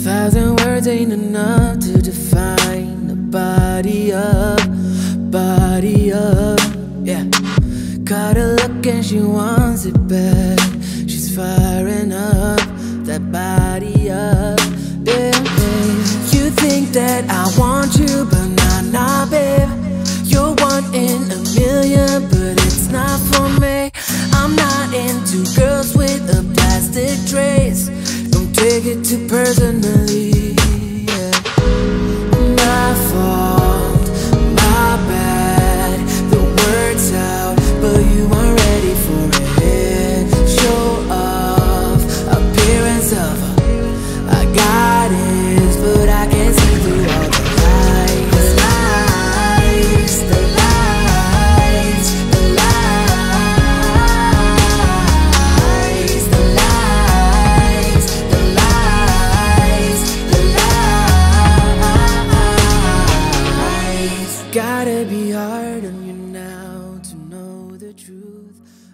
1,000 words ain't enough to define the body up, yeah. Caught her look and she wants it back. She's firing up that body up, yeah, babe. You think that I want you, but nah, babe. You're one in a million, but it's not for me. I'm not into girls with a plastic trace. Don't take it too personally, yeah. My fault, my bad. The word's out, but you aren't ready for it. Show off, appearance of I got it, but I can't see through all the lies. The lies, the lies, the lies, the lies, the lies. Gotta be hard on you now to know the truth.